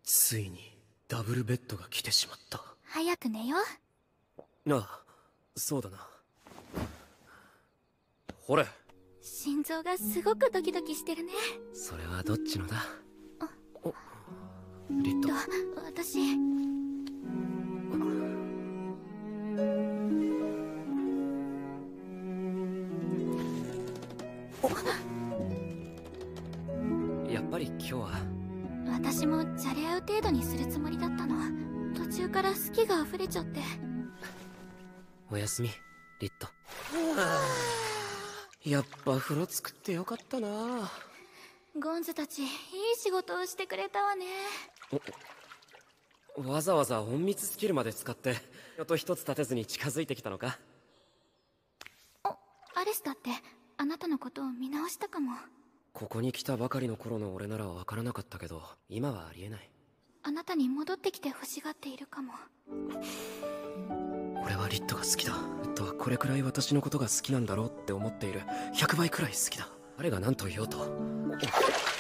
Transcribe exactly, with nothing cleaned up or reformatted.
ついにダブルベッドが来てしまった。 早く寝よう。 ああ、そうだな。ほれ。 心臓がすごくドキドキしてるね。 それはどっちのだ。 あおリット。 私やっぱり今日は。 私もじゃれ合う程度にするつもりだったの。途中から好きが溢れちゃって。 おやすみリット。やっぱ風呂作ってよかったな。 ゴンズたちいい仕事をしてくれたわね。 わざわざ隠密スキルまで使って音一つ立てずに近づいてきたのか。 おアレスだってあなたのことを見直したかも。 ここに来たばかりの頃の俺なら分からなかったけど、今はありえない。 あなたに戻ってきて欲しがっているかも。 俺はリットが好きだ。リットはこれくらい私のことが好きなんだろうって思っているひゃくばいくらい好きだ。誰が何と言おうと。